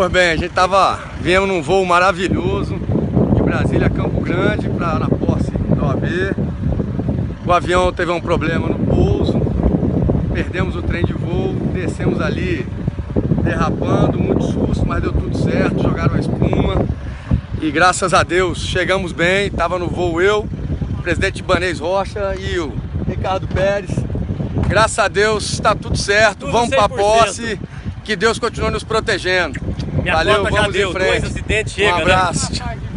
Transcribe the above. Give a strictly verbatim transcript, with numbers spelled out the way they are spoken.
Pois bem, a gente tava, viemos num voo maravilhoso de Brasília a Campo Grande para na posse da O A B. O avião teve um problema no pouso, perdemos o trem de voo, descemos ali derrapando, muito susto, mas deu tudo certo, jogaram a espuma e graças a Deus chegamos bem. Tava no voo eu, o presidente Ibanez Rocha e o Ricardo Pérez. Graças a Deus está tudo certo, tudo vamos para a posse, que Deus continue nos protegendo. Minha Valeu, conta vamos já deu, em frente. dois acidentes chega, um abraço. Né?